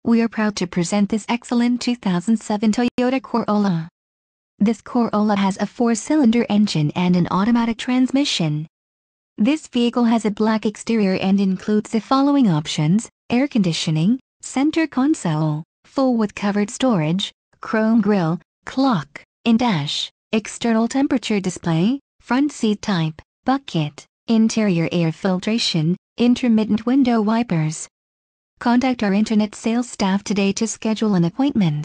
We are proud to present this excellent 2007 Toyota Corolla. This Corolla has a 4-cylinder engine and an automatic transmission. This vehicle has a black exterior and includes the following options: air conditioning, center console, full with covered storage, chrome grille, clock, in-dash, external temperature display, front seat type, bucket, interior air filtration, intermittent window wipers. Contact our internet sales staff today to schedule an appointment.